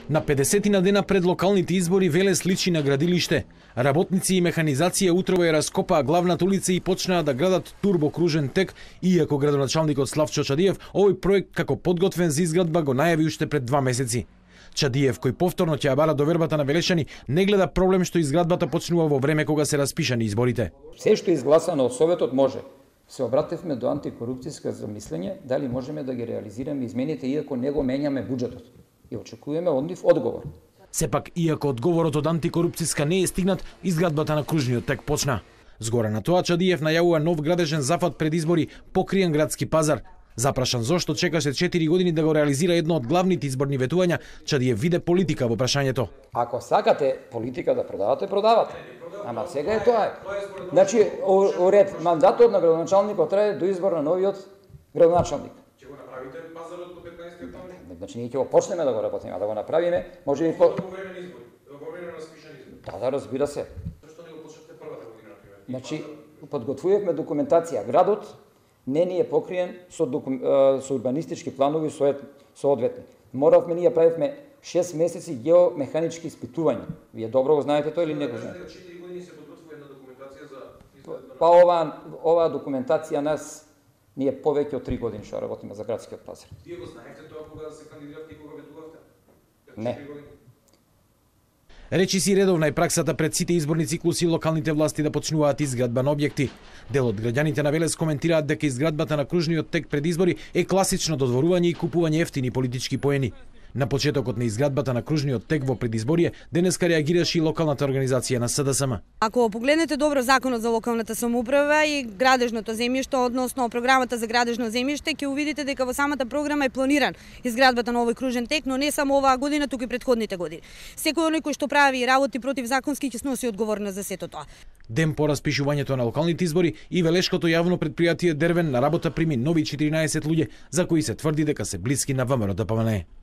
На 50 дена пред локалните избори Велес личи на градилиште. Работници и механизација утрово ја раскопаа главната улица и почнаа да градат турбокружен тек, иако градоначалникот Славчо Чадиев овој проект како подготвен за изградба го најави уште пред 2 месеци. Чадиев, кој повторно ќе ја бара довербата на Велешани, не гледа проблем што изградбата почнува во време кога се распишани изборите. Се што е изгласано од Советот може. Се обративме до антикорупцијска замислење, дали можеме да ги реализираме измените иако не го менјаме буџетот. И очекуваме од нив одговор. Сепак, иако одговорот од антикорупцијска не е стигнат, изградбата на кружниот тек почна. Згора на тоа, Чадиев најавува нов градежен зафат пред избори, покриен градски пазар. Запрашан зошто чекаше 4 години да го реализира едно од главните изборни ветувања, Чадиев виде политика во прашањето. Ако сакате политика да продавате, продавате. Ама сега е тоа. Значи, уред мандатот на градоначалникот трае до избор на новиот градоначалник. Ќе го направите пазарот до 15 октомври? Значи, ние ќе го почнеме да го работиме, а да го направиме, може и по време на избори, во време на распишани избори. Да, разбира се. Зашто не го почнете првата година, например? Значи, подготвувавме документација. Градот не ни е покриен со урбанистички планови соодветни. Моравме, ние правивме 6 месеци геомеханички испитувања. Вие добро го знаете тоа или не го знаете? 4 години се подготвува една документација за изградба. Па оваа документација нас ние повеќе од 3 години што работиме за градскиот пазар. Вие го знаете тоа кога се кандидиравте и кога ветувавте? Не. Речи си редовна е праксата пред сите изборни циклуси локалните власти да почнуваат изградба на објекти. Дел од граѓаните на Велес коментираат дека изградбата на кружниот тек пред избори е класично додворување и купување ефтини политички поени. На почетокот на изградбата на кружниот тек во предизборие, денеска реагираше и локалната организација на СДСМ. Ако погледнете добро законот за локалната самоуправа и градежното земјиште, односно програмата за градежно земјиште, ќе увидите дека во самата програма е планиран изградбата на овој кружен тек, но не само оваа година, туку и претходните години. Секој оној кој што прави работи противзаконски ќе сноси одговорност за сето тоа. Ден по распишувањето на локалните избори и Велешкото јавно предпријатие Дервен на работа прими нови 14 луѓе за кои се тврди дека се блиски на ВМРО ДПМНЕ.